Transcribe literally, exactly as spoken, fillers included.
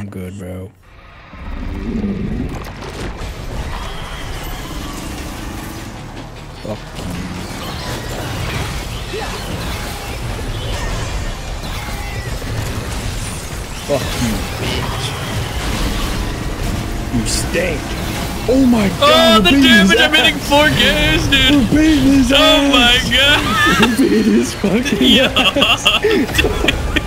I'm good, bro. Fuck you. Fuck you, bitch. You stink. Oh my god. Oh, the damage I'm hitting four gas, dude. We're beating his Oh ass. my god. We're beating his fucking ass. Yeah.